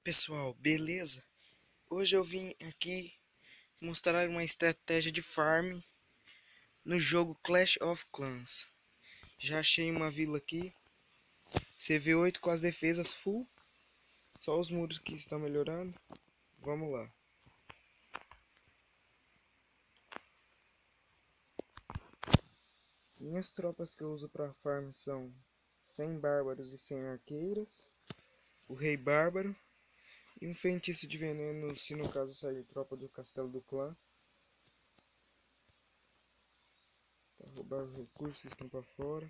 Pessoal, beleza? Hoje eu vim aqui mostrar uma estratégia de farm no jogo Clash of Clans. Já achei uma vila aqui, CV8 com as defesas full, só os muros que estão melhorando. Vamos lá. Minhas tropas que eu uso para farm são 100 bárbaros e 100 arqueiras, o rei bárbaro e um feitiço de veneno se no caso sair tropa do castelo do clã. Para roubar os recursos que estão para fora.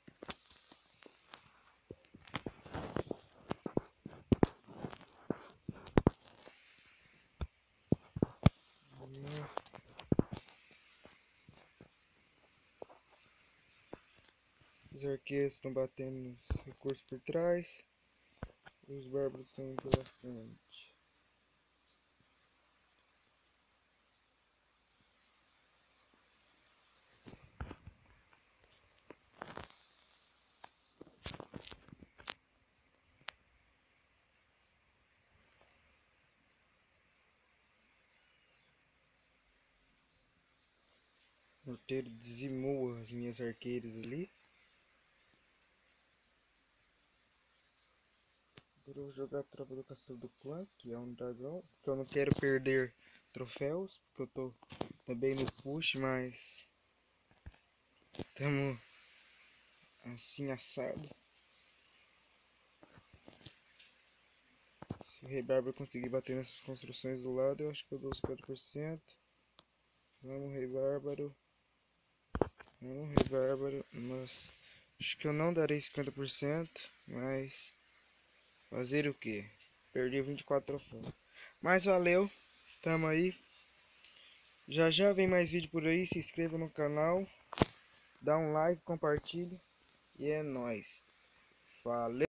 Os arqueiros estão batendo nos recursos por trás. E os bárbaros estão indo pela frente. O morteiro dizimou as minhas arqueiras ali. Agora eu vou jogar a tropa do castelo do clã, que é um dragão. Porque eu não quero perder troféus. Porque eu tô também no push, mas estamos assim assado. Se o rei bárbaro conseguir bater nessas construções do lado, eu acho que eu dou 50%. Vamos, rei bárbaro. Vamos, rei bárbaro. Mas acho que eu não darei 50%, mas fazer o que? Perdi 24 troféus. Mas valeu, tamo aí. Já já vem mais vídeo por aí, se inscreva no canal, dá um like, compartilhe e é nóis. Valeu!